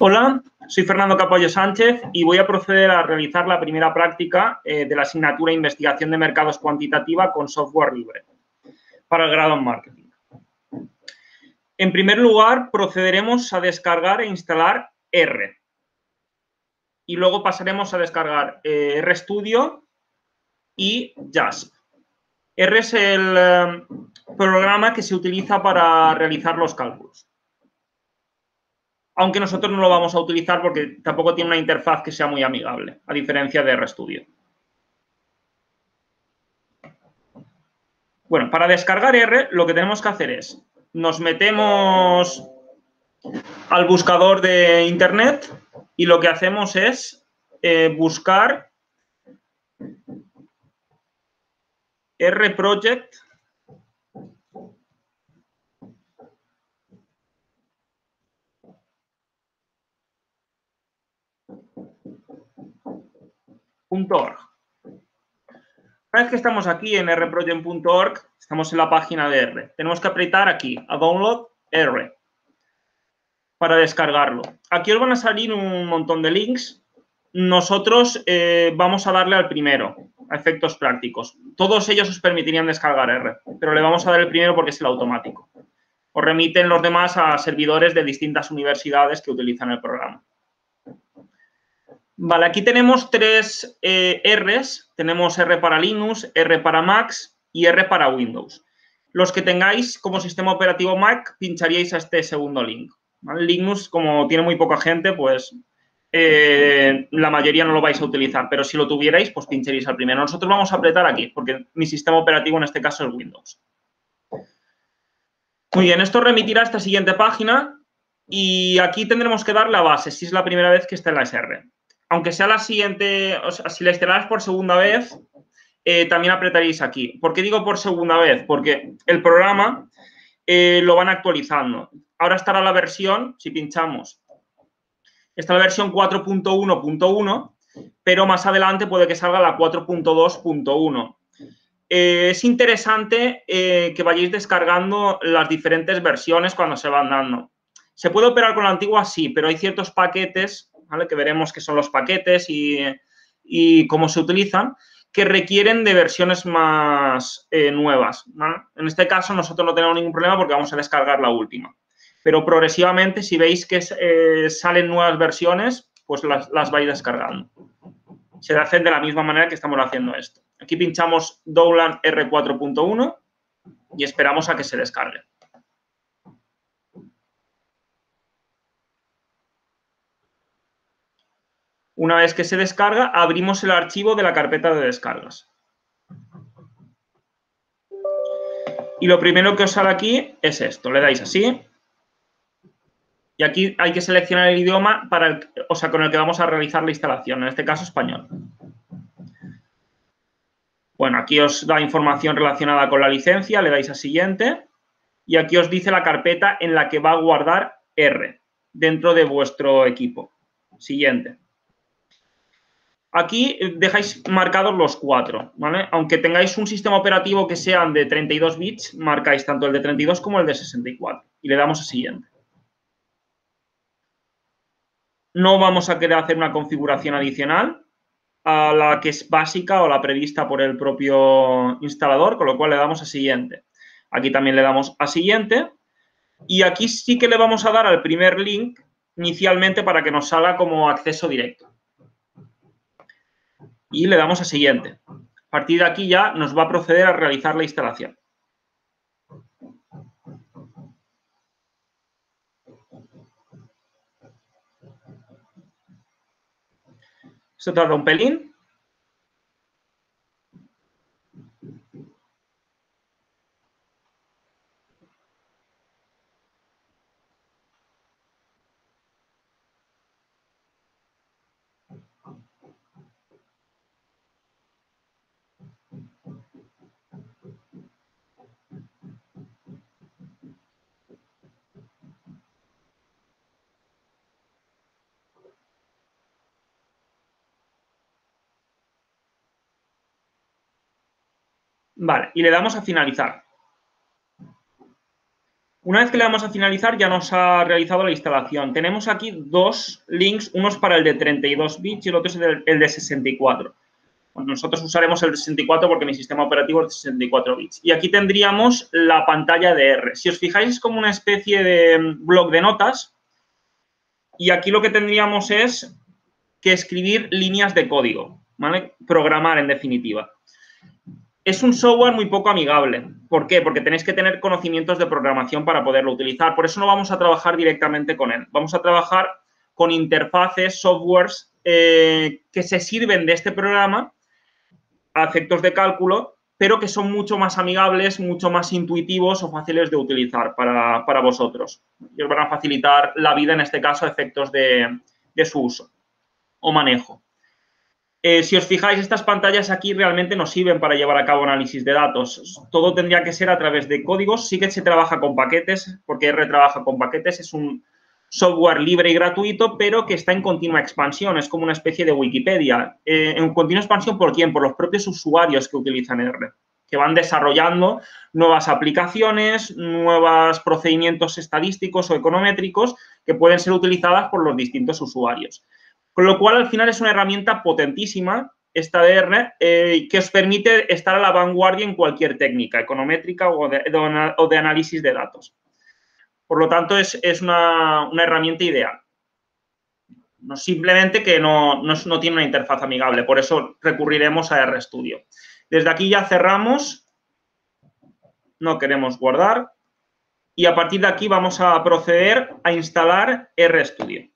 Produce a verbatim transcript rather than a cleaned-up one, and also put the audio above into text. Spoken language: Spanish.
Hola, soy Fernando Capollo Sánchez y voy a proceder a realizar la primera práctica eh, de la asignatura Investigación de Mercados Cuantitativa con software libre para el grado en Marketing. En primer lugar, procederemos a descargar e instalar R. Y luego pasaremos a descargar eh, RStudio y JASP. R es el eh, programa que se utiliza para realizar los cálculos. Aunque nosotros no lo vamos a utilizar porque tampoco tiene una interfaz que sea muy amigable, a diferencia de RStudio. Bueno, para descargar R, lo que tenemos que hacer es, nos metemos al buscador de Internet y lo que hacemos es eh, buscar rproject punto org. Una vez que estamos aquí en rproject punto org, estamos en la página de R. Tenemos que apretar aquí, a download R, para descargarlo. Aquí os van a salir un montón de links. Nosotros eh, vamos a darle al primero, a efectos prácticos. Todos ellos os permitirían descargar R, pero le vamos a dar el primero porque es el automático. Os remiten los demás a servidores de distintas universidades que utilizan el programa. Vale, aquí tenemos tres eh, Rs. Tenemos R para Linux, R para Macs y R para Windows. Los que tengáis como sistema operativo Mac, pincharíais a este segundo link. ¿Vale? Linux, como tiene muy poca gente, pues eh, la mayoría no lo vais a utilizar. Pero si lo tuvierais, pues pincharíais al primero. Nosotros vamos a apretar aquí, porque mi sistema operativo en este caso es Windows. Muy bien, esto remitirá a esta siguiente página y aquí tendremos que dar la base, si es la primera vez que está en la S R. Aunque sea la siguiente, o sea, si la instaláis por segunda vez, eh, también apretaréis aquí. ¿Por qué digo por segunda vez? Porque el programa eh, lo van actualizando. Ahora estará la versión, si pinchamos, está la versión cuatro punto uno punto uno, pero más adelante puede que salga la cuatro punto dos punto uno. Eh, es interesante eh, que vayáis descargando las diferentes versiones cuando se van dando. ¿Se puede operar con la antigua? Sí, pero hay ciertos paquetes, ¿vale?, que veremos qué son los paquetes y, y cómo se utilizan, que requieren de versiones más eh, nuevas, ¿vale? En este caso nosotros no tenemos ningún problema porque vamos a descargar la última. Pero progresivamente, si veis que eh, salen nuevas versiones, pues las, las vais descargando. Se hacen de la misma manera que estamos haciendo esto. Aquí pinchamos Download R cuatro punto uno y esperamos a que se descargue. Una vez que se descarga, abrimos el archivo de la carpeta de descargas. Y lo primero que os sale aquí es esto. Le dais así. Y aquí hay que seleccionar el idioma para el, o sea, con el que vamos a realizar la instalación, en este caso español. Bueno, aquí os da información relacionada con la licencia, le dais a siguiente y aquí os dice la carpeta en la que va a guardar R dentro de vuestro equipo. Siguiente. Aquí dejáis marcados los cuatro, ¿vale? Aunque tengáis un sistema operativo que sean de treinta y dos bits, marcáis tanto el de treinta y dos como el de sesenta y cuatro y le damos a siguiente. No vamos a querer hacer una configuración adicional a la que es básica o la prevista por el propio instalador, con lo cual le damos a siguiente. Aquí también le damos a siguiente y aquí sí que le vamos a dar al primer link inicialmente para que nos salga como acceso directo. Y le damos a siguiente. A partir de aquí ya nos va a proceder a realizar la instalación. Esto tarda un pelín. Vale, y le damos a finalizar. Una vez que le damos a finalizar, ya nos ha realizado la instalación. Tenemos aquí dos links, uno es para el de treinta y dos bits y el otro es el de sesenta y cuatro. Bueno, nosotros usaremos el de sesenta y cuatro porque mi sistema operativo es de sesenta y cuatro bits. Y aquí tendríamos la pantalla de R. Si os fijáis, es como una especie de bloc de notas. Y aquí lo que tendríamos es que escribir líneas de código, ¿vale? Programar, en definitiva. Es un software muy poco amigable. ¿Por qué? Porque tenéis que tener conocimientos de programación para poderlo utilizar. Por eso no vamos a trabajar directamente con él. Vamos a trabajar con interfaces, softwares eh, que se sirven de este programa a efectos de cálculo, pero que son mucho más amigables, mucho más intuitivos o fáciles de utilizar para, para vosotros. Y os van a facilitar la vida, en este caso, a efectos de, de su uso o manejo. Eh, si os fijáis, estas pantallas aquí realmente nos sirven para llevar a cabo análisis de datos. Todo tendría que ser a través de códigos. Sí que se trabaja con paquetes, porque R trabaja con paquetes. Es un software libre y gratuito, pero que está en continua expansión. Es como una especie de Wikipedia. Eh, ¿En continua expansión por quién? Por los propios usuarios que utilizan R, que van desarrollando nuevas aplicaciones, nuevos procedimientos estadísticos o econométricos que pueden ser utilizadas por los distintos usuarios. Con lo cual, al final, es una herramienta potentísima, esta de R, eh, que os permite estar a la vanguardia en cualquier técnica econométrica o de, de, o de análisis de datos. Por lo tanto, es, es una, una herramienta ideal. No, simplemente que no, no, no tiene una interfaz amigable, por eso recurriremos a RStudio. Desde aquí ya cerramos, no queremos guardar, y a partir de aquí vamos a proceder a instalar RStudio.